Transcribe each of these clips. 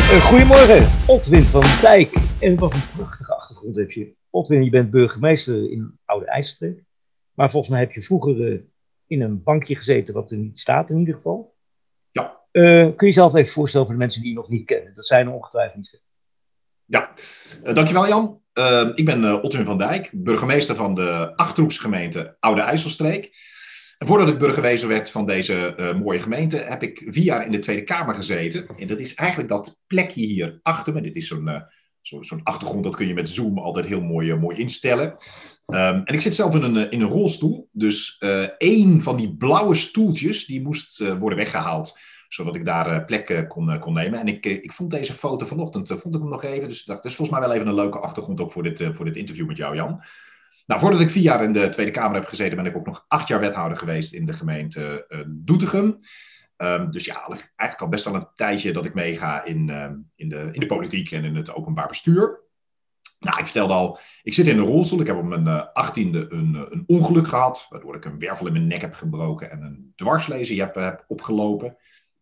Goedemorgen, Otwin van Dijk. En wat een prachtige achtergrond heb je. Otwin, je bent burgemeester in Oude IJsselstreek. Maar volgens mij heb je vroeger in een bankje gezeten, wat er niet staat in ieder geval. Ja. Kun je jezelf even voorstellen voor de mensen die je nog niet kennen? Dat zijn er ongetwijfeld niet. Ja, dankjewel Jan. Ik ben Otwin van Dijk, burgemeester van de Achterhoeksgemeente Oude IJsselstreek. En voordat ik burgemeester werd van deze mooie gemeente, heb ik 4 jaar in de Tweede Kamer gezeten. En dat is eigenlijk dat plekje hier achter me. Dit is zo'n achtergrond, dat kun je met Zoom altijd heel mooi instellen. En ik zit zelf in een rolstoel. Dus één van die blauwe stoeltjes, die moest worden weggehaald, zodat ik daar plek kon nemen. En ik vond deze foto vanochtend, vond ik hem nog even. Dus ik dacht, dat is volgens mij wel even een leuke achtergrond ook voor dit interview met jou, Jan. Nou, voordat ik 4 jaar in de Tweede Kamer heb gezeten, ben ik ook nog 8 jaar wethouder geweest in de gemeente Doetinchem. Dus ja, eigenlijk al best wel een tijdje dat ik meega in de politiek en in het openbaar bestuur. Nou, ik vertelde al, ik zit in een rolstoel. Ik heb op mijn 18e een ongeluk gehad, waardoor ik een wervel in mijn nek heb gebroken en een dwarslesie heb opgelopen.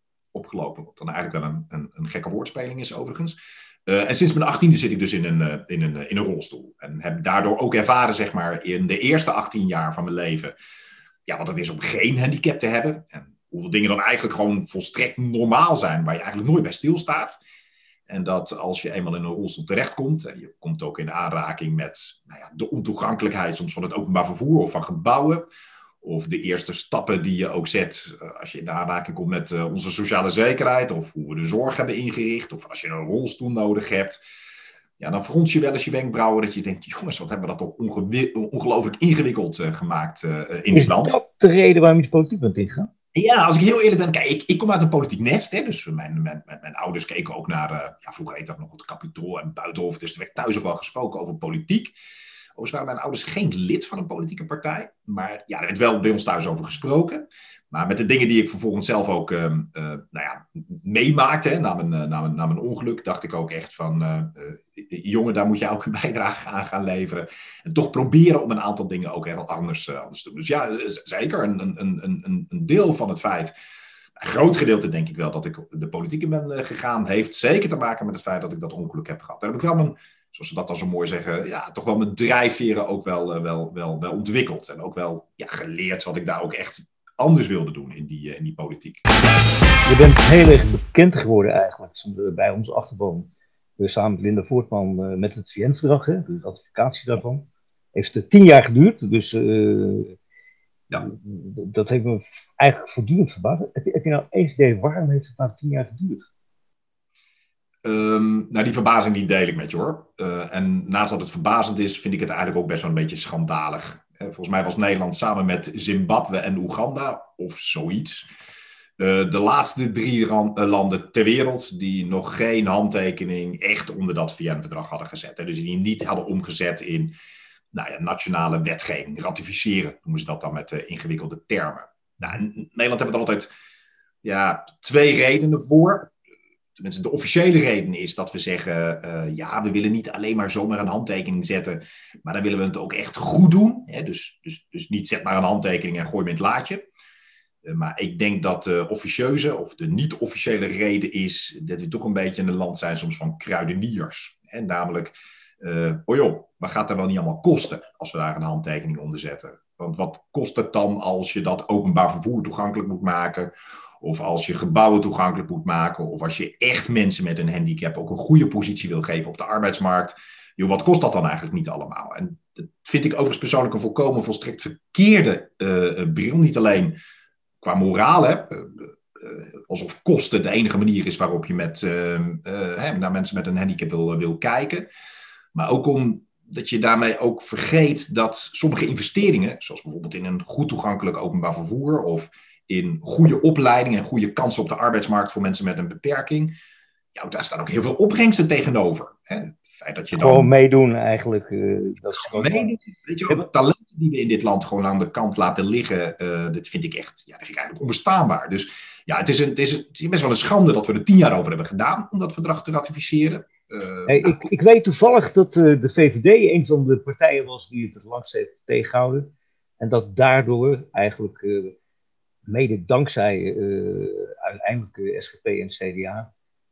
Wat dan eigenlijk wel een gekke woordspeling is overigens. En sinds mijn 18e zit ik dus in een rolstoel. En heb daardoor ook ervaren, zeg maar, in de eerste 18 jaar van mijn leven, ja, wat het is om geen handicap te hebben. En hoeveel dingen dan eigenlijk gewoon volstrekt normaal zijn, waar je eigenlijk nooit bij stilstaat. En dat als je eenmaal in een rolstoel terechtkomt, en je komt ook in aanraking met de ontoegankelijkheid soms van het openbaar vervoer of van gebouwen, of de eerste stappen die je ook zet als je in de aanraking komt met onze sociale zekerheid, of hoe we de zorg hebben ingericht, of als je een rolstoel nodig hebt. Ja, dan frons je wel eens je wenkbrauwen dat je denkt, jongens, wat hebben we dat toch ongelooflijk ingewikkeld gemaakt in dit land. Is dat de reden waarom je de politiek bent ingegaan? Ja, als ik heel eerlijk ben, kijk, ik kom uit een politiek nest. Hè, dus mijn ouders keken ook naar, vroeger heette dat nog het Capitool en Buitenhof. Dus er werd thuis ook wel gesproken over politiek. Overigens waren mijn ouders geen lid van een politieke partij. Maar ja, er werd wel bij ons thuis over gesproken. Maar met de dingen die ik vervolgens zelf ook meemaakte, na mijn ongeluk, dacht ik ook echt van, jongen, daar moet je ook een bijdrage aan gaan leveren. En toch proberen om een aantal dingen ook heel anders te doen. Dus ja, zeker een deel van het feit, een groot gedeelte denk ik wel, dat ik de politiek in ben gegaan, heeft zeker te maken met het feit dat ik dat ongeluk heb gehad. Daar heb ik wel mijn, zoals ze dat dan zo mooi zeggen, ja, toch wel mijn drijfveren ook wel ontwikkeld. En ook wel geleerd wat ik daar ook echt anders wilde doen in die politiek. Je bent heel erg bekend geworden eigenlijk bij onze achterban. Samen met Linda Voortman met het VN-verdrag, de ratificatie daarvan. Heeft 10 jaar geduurd, dus dat heeft me eigenlijk voortdurend verbaasd. Heb je nou eens idee waarom heeft het nou 10 jaar geduurd? Nou, die verbazing die deel ik met je hoor. En naast dat het verbazend is, vind ik het eigenlijk ook best wel een beetje schandalig. Volgens mij was Nederland samen met Zimbabwe en Oeganda of zoiets de laatste 3 landen ter wereld die nog geen handtekening echt onder dat VN-verdrag hadden gezet. Dus die niet hadden omgezet in nationale wetgeving. Ratificeren noemen ze dat dan met ingewikkelde termen. Nou, in Nederland hebben we er altijd 2 redenen voor. Tenminste, de officiële reden is dat we zeggen, we willen niet alleen maar zomaar een handtekening zetten, maar dan willen we het ook echt goed doen. Hè? Dus niet zet maar een handtekening en gooi hem in het laadje. Maar ik denk dat de officieuze of de niet-officiële reden is dat we toch een beetje een land zijn soms van kruideniers. En namelijk, wat gaat dat wel niet allemaal kosten als we daar een handtekening onder zetten? Want wat kost het dan als je dat openbaar vervoer toegankelijk moet maken? Of als je gebouwen toegankelijk moet maken. Of als je echt mensen met een handicap ook een goede positie wil geven op de arbeidsmarkt. Wat kost dat dan eigenlijk niet allemaal? En dat vind ik overigens persoonlijk een volstrekt verkeerde bril. Niet alleen qua moraal, alsof kosten de enige manier is waarop je naar mensen met een handicap wil kijken. Maar ook omdat je daarmee ook vergeet dat sommige investeringen, zoals bijvoorbeeld in een goed toegankelijk openbaar vervoer of in goede opleiding en goede kansen op de arbeidsmarkt voor mensen met een beperking. Ja, daar staan ook heel veel opbrengsten tegenover. Hè? Het feit dat je dan gewoon meedoen eigenlijk. Dat is gewoon meedoen. Weet je, ook talenten die we in dit land gewoon aan de kant laten liggen, dat vind ik echt, dat vind ik eigenlijk onbestaanbaar. Dus ja, het is best wel een schande dat we er 10 jaar over hebben gedaan om dat verdrag te ratificeren. Ik weet toevallig dat de VVD een van de partijen was die het langst heeft tegengehouden. En dat daardoor eigenlijk mede dankzij uiteindelijk SGP en CDA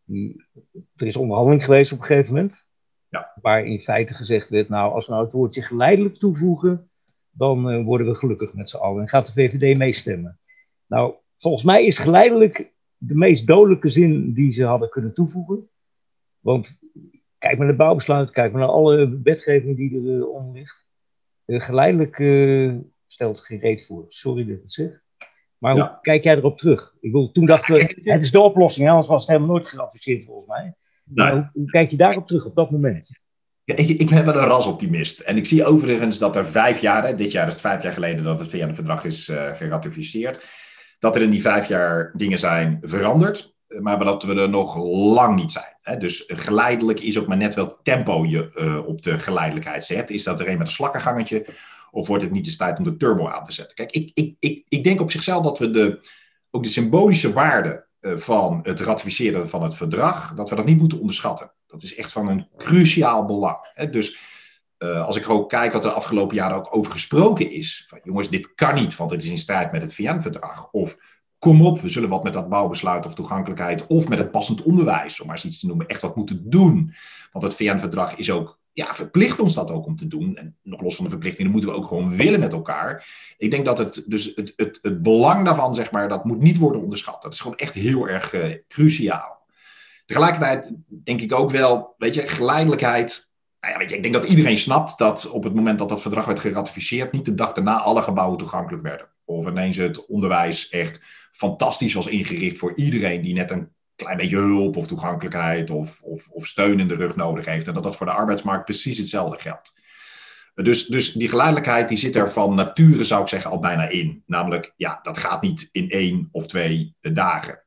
Er is onderhandeling geweest op een gegeven moment. Ja. Waar in feite gezegd werd, nou, als we nou het woordje geleidelijk toevoegen, dan worden we gelukkig met z'n allen. En gaat de VVD meestemmen. Nou, volgens mij is geleidelijk de meest dodelijke zin die ze hadden kunnen toevoegen. Want kijk maar naar het bouwbesluit, kijk maar naar alle wetgeving die er onder ligt. Geleidelijk stelt geen reet voor. Sorry dat ik het zeg. Maar hoe kijk jij erop terug? Ik bedoel, toen dachten we, het is de oplossing, anders was het helemaal nooit geadviseerd volgens mij. Maar hoe kijk je daarop terug op dat moment? Ja, ik ben wel een rasoptimist. En ik zie overigens dat er 5 jaar, dit jaar is het 5 jaar geleden dat het VN-verdrag is geratificeerd, dat er in die 5 jaar dingen zijn veranderd, maar dat we er nog lang niet zijn. Hè? Dus geleidelijk is ook maar net welk tempo je op de geleidelijkheid zet. Is dat er een met een slakkengangetje of wordt het niet eens tijd om de turbo aan te zetten? Kijk, ik denk op zichzelf dat we ook de symbolische waarde van het ratificeren van het verdrag, dat we dat niet moeten onderschatten. Dat is echt van een cruciaal belang. Hè? Dus als ik ook kijk wat er de afgelopen jaren ook over gesproken is, van jongens, dit kan niet, want het is in strijd met het VN-verdrag. Of kom op, we zullen wat met dat bouwbesluit of toegankelijkheid of met het passend onderwijs, om maar eens iets te noemen, echt wat moeten doen. Want het VN-verdrag is ook, verplicht ons dat ook om te doen. En nog los van de verplichtingen, moeten we ook gewoon willen met elkaar. Ik denk dat het belang daarvan, zeg maar, dat moet niet worden onderschat. Dat is gewoon echt heel erg cruciaal. Tegelijkertijd denk ik ook wel, weet je, geleidelijkheid. Ik denk dat iedereen snapt dat op het moment dat dat verdrag werd geratificeerd, niet de dag daarna alle gebouwen toegankelijk werden. Of ineens het onderwijs echt fantastisch was ingericht voor iedereen die net een klein beetje hulp of toegankelijkheid of steun in de rug nodig heeft. En dat voor de arbeidsmarkt precies hetzelfde geldt. Dus die geleidelijkheid die zit er van nature, zou ik zeggen, al bijna in. Namelijk, dat gaat niet in 1 of 2 dagen.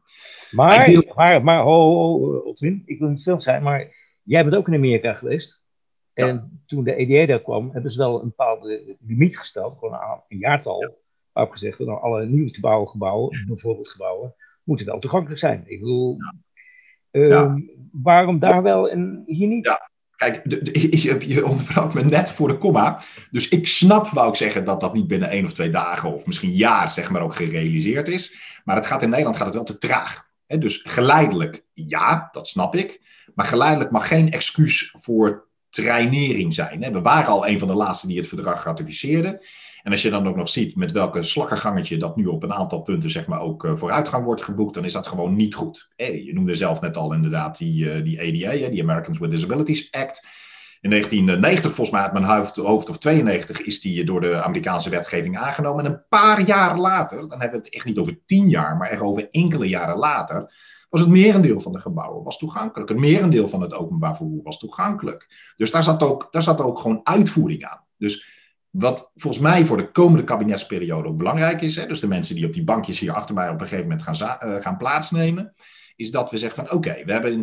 Maar Otwin, ik wil niet veel zijn, maar jij bent ook in Amerika geweest. En toen de EDA daar kwam, hebben ze wel een bepaalde limiet gesteld, gewoon een jaartal, waarop gezegd wordt, nou, alle nieuw te bouwen gebouwen, bijvoorbeeld gebouwen, moeten wel toegankelijk zijn. Ik bedoel, waarom daar wel en hier niet? Ja. Kijk, je onderbrak me net voor de komma. Dus ik snap, wou ik zeggen, dat dat niet binnen 1 of 2 dagen of misschien jaar, zeg maar, ook gerealiseerd is. Maar in Nederland gaat het wel te traag. Hè? Dus geleidelijk, ja, dat snap ik. Maar geleidelijk mag geen excuus voor trainering zijn. Hè? We waren al een van de laatste die het verdrag ratificeerden. En als je dan ook nog ziet met welke slaggangetje dat nu op een aantal punten, zeg maar, ook vooruitgang wordt geboekt, dan is dat gewoon niet goed. Je noemde zelf net al inderdaad die ADA, die Americans with Disabilities Act. In 1990, volgens mij uit mijn hoofd of 92, is die door de Amerikaanse wetgeving aangenomen. En een paar jaar later, dan hebben we het echt niet over 10 jaar, maar echt over enkele jaren later, was het merendeel van de gebouwen was toegankelijk. Het merendeel van het openbaar vervoer was toegankelijk. Dus daar zat ook gewoon uitvoering aan. Dus wat volgens mij voor de komende kabinetsperiode ook belangrijk is, dus de mensen die op die bankjes hier achter mij op een gegeven moment gaan plaatsnemen, is dat we zeggen van oké, we hebben in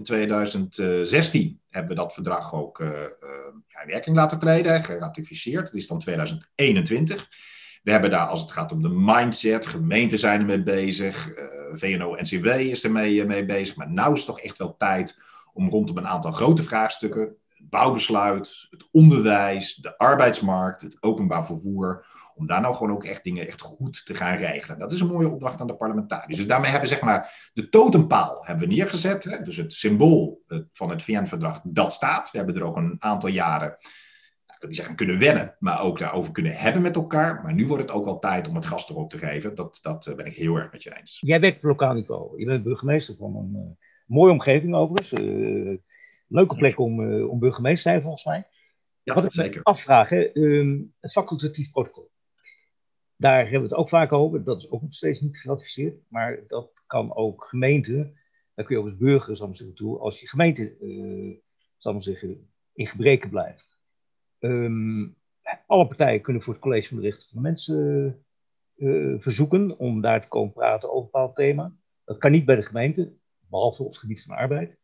2016 hebben we dat verdrag ook in werking laten treden, geratificeerd. Het is dan 2021. We hebben daar, als het gaat om de mindset, gemeenten zijn ermee bezig, VNO-NCW is ermee bezig, maar nou is het toch echt wel tijd om rondom een aantal grote vraagstukken, het bouwbesluit, het onderwijs, de arbeidsmarkt, het openbaar vervoer, om daar nou gewoon ook echt dingen echt goed te gaan regelen. Dat is een mooie opdracht aan de parlementariërs. Dus daarmee hebben we, zeg maar, de totempaal hebben we neergezet. Hè? Dus het symbool van het VN-verdrag, dat staat. We hebben er ook een aantal jaren, ik wil niet zeggen kunnen wennen, maar ook daarover kunnen hebben met elkaar. Maar nu wordt het ook wel tijd om het gas erop te geven. Dat ben ik heel erg met je eens. Jij werkt op lokaal niveau. Je bent burgemeester van een mooie omgeving overigens. Leuke plek om burgemeester te zijn, volgens mij. Ja, wat ik zeker. me afvraag, het facultatief protocol. Daar hebben we het ook vaak over. Dat is ook nog steeds niet geratificeerd. Maar dat kan ook gemeenten. Daar kun je ook als burger, zal ik zeggen, toe. Als je gemeente, zal ik zeggen, in gebreken blijft. Alle partijen kunnen voor het College van de Rechten van de Mensen verzoeken om daar te komen praten over een bepaald thema. Dat kan niet bij de gemeente, behalve op het gebied van arbeid.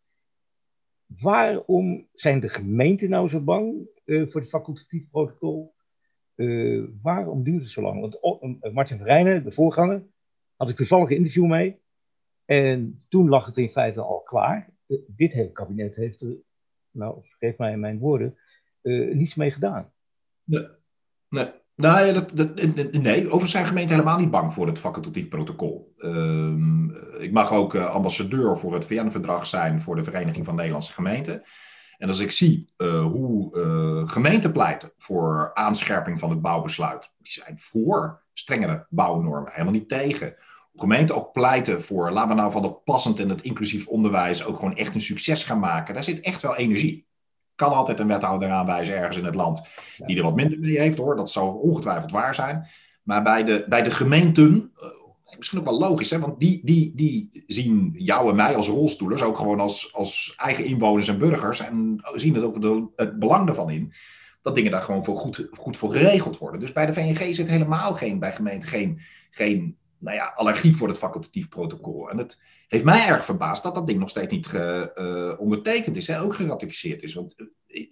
Waarom zijn de gemeenten nou zo bang voor het facultatief protocol? Waarom duurt het zo lang? Want Martin Verrijnen, de voorganger, had ik toevallig een interview mee. En toen lag het in feite al klaar. Dit hele kabinet heeft er, nou, vergeef mij mijn woorden, niets mee gedaan. Nee. Nou ja, nee, overigens zijn gemeenten helemaal niet bang voor het facultatief protocol. Ik mag ook ambassadeur voor het VN-verdrag zijn voor de Vereniging van Nederlandse Gemeenten. En als ik zie hoe gemeenten pleiten voor aanscherping van het bouwbesluit, die zijn voor strengere bouwnormen, helemaal niet tegen. Hoe gemeenten ook pleiten voor, laten we nou van het passend en het inclusief onderwijs ook gewoon echt een succes gaan maken. Daar zit echt wel energie. Kan altijd een wethouder aanwijzen ergens in het land die er wat minder mee heeft, hoor. Dat zou ongetwijfeld waar zijn. Maar bij de gemeenten, misschien ook wel logisch, hè? Want die zien jou en mij als rolstoelers ook gewoon als eigen inwoners en burgers en zien het ook het belang ervan in dat dingen daar gewoon goed voor geregeld worden. Dus bij de VNG zit helemaal bij gemeenten geen nou ja, allergie voor het facultatief protocol. En het heeft mij erg verbaasd dat dat ding nog steeds niet ondertekend is, hè, ook geratificeerd is. Want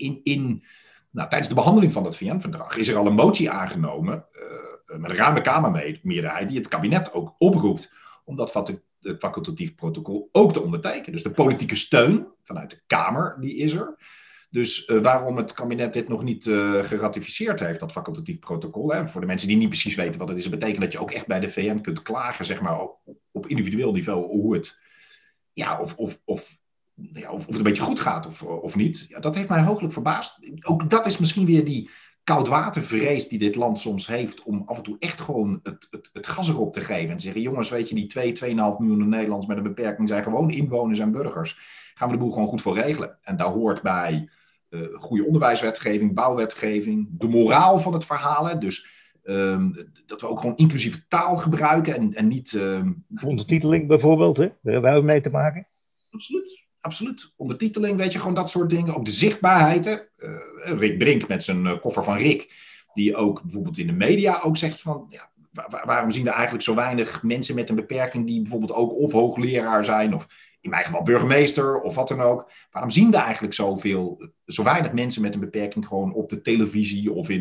tijdens de behandeling van het VN-verdrag is er al een motie aangenomen met een ruime Kamermeerderheid die het kabinet ook oproept om dat facultatief protocol ook te ondertekenen. Dus de politieke steun vanuit de Kamer, die is er. Dus waarom het kabinet dit nog niet geratificeerd heeft, dat facultatief protocol. Hè? Voor de mensen die niet precies weten wat het is, dat betekent dat je ook echt bij de VN kunt klagen, zeg maar, op individueel niveau, hoe het, ja, of het een beetje goed gaat of niet. Ja, dat heeft mij hooglijk verbaasd. Ook dat is misschien weer die koudwatervrees die dit land soms heeft, om af en toe echt gewoon het gas erop te geven. En te zeggen, jongens, weet je, die 2,5 miljoen Nederlanders met een beperking zijn gewoon inwoners en burgers. Gaan we de boel gewoon goed voor regelen. En daar hoort bij goede onderwijswetgeving, bouwwetgeving, de moraal van het verhaal. Hè? Dus dat we ook gewoon inclusieve taal gebruiken en niet... Ondertiteling bijvoorbeeld, hè? Daar hebben wij ook mee te maken. Absoluut. Ondertiteling, weet je, gewoon dat soort dingen. Ook de zichtbaarheid. Hè? Rick Brink met zijn koffer van Rick, die ook bijvoorbeeld in de media ook zegt van... Ja, waarom zien we eigenlijk zo weinig mensen met een beperking die bijvoorbeeld ook of hoogleraar zijn of in mijn geval burgemeester of wat dan ook. Waarom zien we eigenlijk zo weinig mensen met een beperking gewoon op de televisie of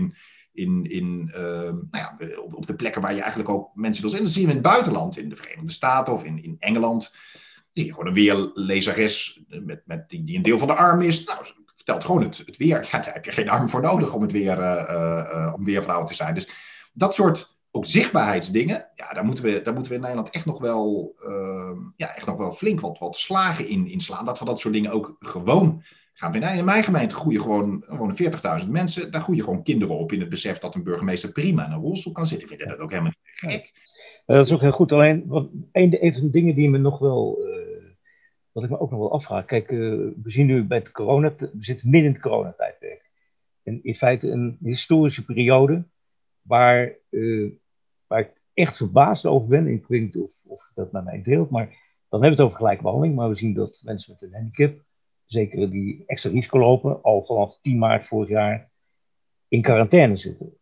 op de plekken waar je eigenlijk ook mensen wil zien? Dat zien we in het buitenland, in de Verenigde Staten of in Engeland. Zie je gewoon een weerlezeres die een deel van de arm is. Nou, vertelt gewoon het weer. Ja, daar heb je geen arm voor nodig om om weervrouw te zijn. Dus dat soort ook zichtbaarheidsdingen, ja, daar moeten we in Nederland echt nog wel flink wat slagen in slaan. Dat we dat soort dingen ook gewoon gaan vinden. In mijn gemeente groeien gewoon 40.000 mensen. Daar groeien gewoon kinderen op in het besef dat een burgemeester prima in een rolstoel kan zitten. Ik vind dat ook helemaal niet gek. Dat is ook heel goed. Alleen, een van de dingen die me nog wel... wat ik me ook nog wel afvraag. Kijk, we zien nu bij het we zitten midden in het coronatijdperk. En in feite een historische periode waar ik echt verbaasd over ben. Ik weet niet of je dat met mij deelt, maar dan hebben we het over gelijke behandeling. Maar we zien dat mensen met een handicap, zeker die extra risico lopen, al vanaf 10 maart vorig jaar in quarantaine zitten.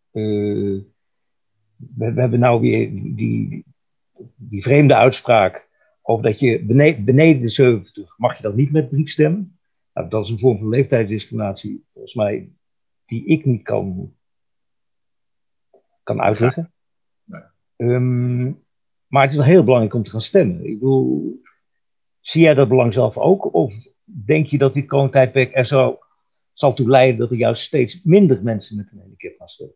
We hebben nou weer die vreemde uitspraak over dat je beneden de 70 mag je dan niet met brief stemmen. Nou, dat is een vorm van leeftijdsdiscriminatie, volgens mij, die ik niet kan uitleggen. Nee. Maar het is nog heel belangrijk om te gaan stemmen. Ik bedoel, zie jij dat belang zelf ook? Of denk je dat dit coronatijdperk er zal toe leiden dat er juist steeds minder mensen met een handicap gaan stemmen?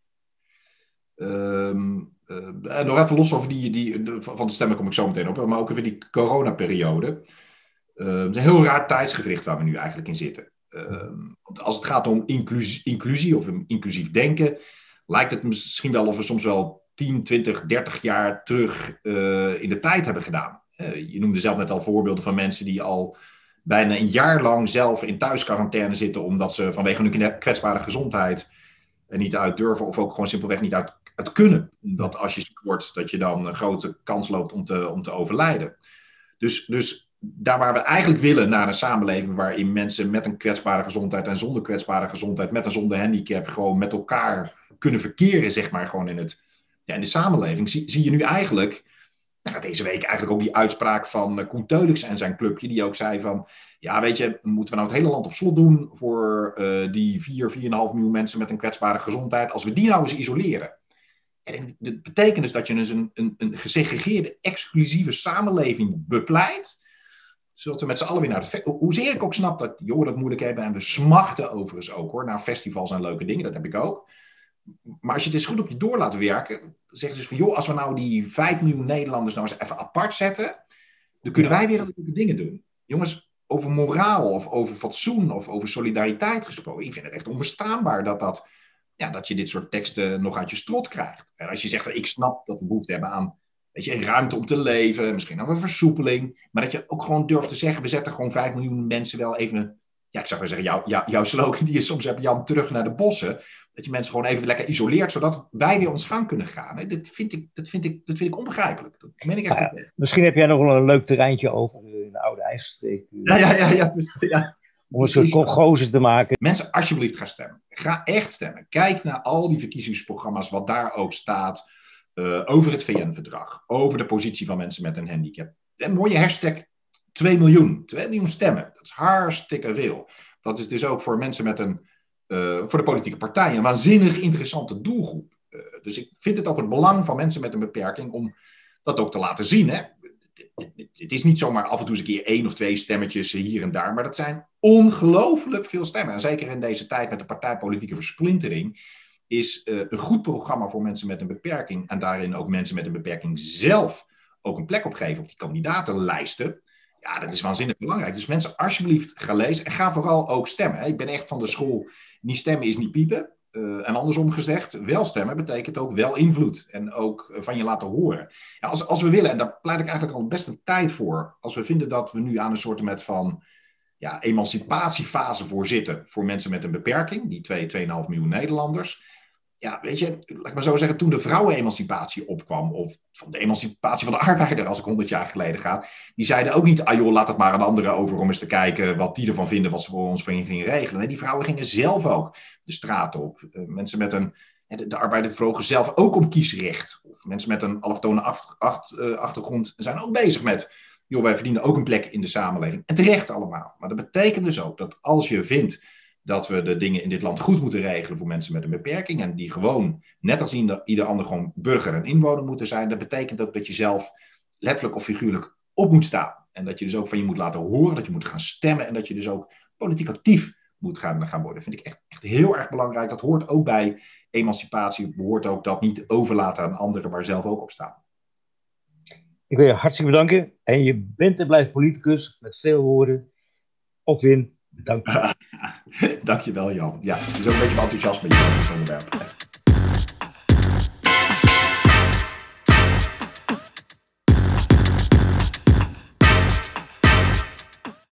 Nog even los over van de stemmen kom ik zo meteen op, maar ook over die coronaperiode. Het is een heel raar tijdsgewricht waar we nu eigenlijk in zitten. Want als het gaat om inclusie of inclusief denken, lijkt het misschien wel of we soms wel 10, 20, 30 jaar terug in de tijd hebben gedaan. Je noemde zelf net al voorbeelden van mensen die al bijna een jaar lang zelf in thuisquarantaine zitten omdat ze vanwege hun kwetsbare gezondheid er niet uit durven of ook gewoon simpelweg niet uit kunnen. Dat als je ziek wordt, dat je dan een grote kans loopt om te overlijden. Dus daar waar we eigenlijk willen naar een samenleving waarin mensen met een kwetsbare gezondheid en zonder kwetsbare gezondheid, met en zonder handicap, gewoon met elkaar kunnen verkeren, zeg maar, gewoon in de samenleving, zie je nu eigenlijk, deze week eigenlijk ook die uitspraak van Koen Teulix en zijn clubje, die ook zei van, ja, weet je, moeten we nou het hele land op slot doen voor die 4,5 miljoen mensen met een kwetsbare gezondheid, als we die nou eens isoleren. En dat betekent dus dat je dus een gesegregeerde, exclusieve samenleving bepleit, zodat we met z'n allen weer naar hoezeer ik ook snap dat jongeren dat moeilijk hebben, en we smachten overigens ook hoor, naar festivals en leuke dingen, dat heb ik ook. Maar als je het eens goed op je door laat werken, zeggen ze van, joh, als we nou die 5 miljoen Nederlanders nou eens even apart zetten, dan kunnen wij weer leuke dingen doen. Jongens, over moraal of over fatsoen of over solidariteit gesproken, ik vind het echt onbestaanbaar dat je dit soort teksten nog uit je strot krijgt. En als je zegt, ik snap dat we behoefte hebben aan, weet je, ruimte om te leven, misschien nog een versoepeling, maar dat je ook gewoon durft te zeggen, we zetten gewoon 5 miljoen mensen wel even, ja, ik zou wel zeggen, jouw slogan die je soms hebt, Jan, terug naar de bossen, dat je mensen gewoon even lekker isoleert, zodat wij weer ons gang kunnen gaan. Hè? Dat vind ik onbegrijpelijk. Dat meen ik echt oprecht. Misschien heb jij nog wel een leuk terreintje over in de Oude IJsselstreek. Ja. Om een soort gozer te maken. Mensen, alsjeblieft ga stemmen. Ga echt stemmen. Kijk naar al die verkiezingsprogramma's, wat daar ook staat, over het VN-verdrag, over de positie van mensen met een handicap. Een mooie hashtag 2 miljoen. 2 miljoen stemmen. Dat is hartstikke veel. Dat is dus ook voor mensen met voor de politieke partijen een waanzinnig interessante doelgroep. Dus ik vind het ook het belang van mensen met een beperking om dat ook te laten zien. Hè? Het is niet zomaar af en toe eens een keer 1 of 2 stemmetjes hier en daar, maar dat zijn ongelooflijk veel stemmen. En zeker in deze tijd met de partijpolitieke versplintering is een goed programma voor mensen met een beperking en daarin ook mensen met een beperking zelf ook een plek op geven op die kandidatenlijsten. Ja, dat is waanzinnig belangrijk. Dus mensen, alsjeblieft, ga lezen en ga vooral ook stemmen. Hè? Ik ben echt van de school, niet stemmen is niet piepen. En andersom gezegd, wel stemmen betekent ook wel invloed. En ook van je laten horen. Ja, als we willen, en daar pleit ik eigenlijk al best een tijd voor. Als we vinden dat we nu aan een soort van emancipatiefase voor zitten. Voor mensen met een beperking. Die 2,5 miljoen Nederlanders. Ja, weet je, laat ik maar zo zeggen, toen de vrouwenemancipatie opkwam, of van de emancipatie van de arbeider, als ik 100 jaar geleden ga, die zeiden ook niet, joh, laat het maar aan anderen over om eens te kijken wat die ervan vinden, wat ze voor ons gingen regelen. Nee, die vrouwen gingen zelf ook de straat op. Mensen met de arbeider vroegen zelf ook om kiesrecht. Of mensen met een allochtone achtergrond zijn ook bezig met, joh, wij verdienen ook een plek in de samenleving. En terecht allemaal. Maar dat betekent dus ook dat als je vindt dat we de dingen in dit land goed moeten regelen voor mensen met een beperking. En die gewoon, net als ieder ander, gewoon burger en inwoner moeten zijn. Dat betekent ook dat je zelf letterlijk of figuurlijk op moet staan. En dat je dus ook van je moet laten horen, dat je moet gaan stemmen. En dat je dus ook politiek actief moet gaan worden. Dat vind ik echt heel erg belangrijk. Dat hoort ook bij emancipatie. Behoort ook dat niet overlaten aan anderen, maar zelf ook op staan. Ik wil je hartstikke bedanken. En je bent en blijft politicus met veel woorden. Otwin. Dank je. Dankjewel, Jan. Ja, het is ook een beetje enthousiasme in zo'n onderwerp.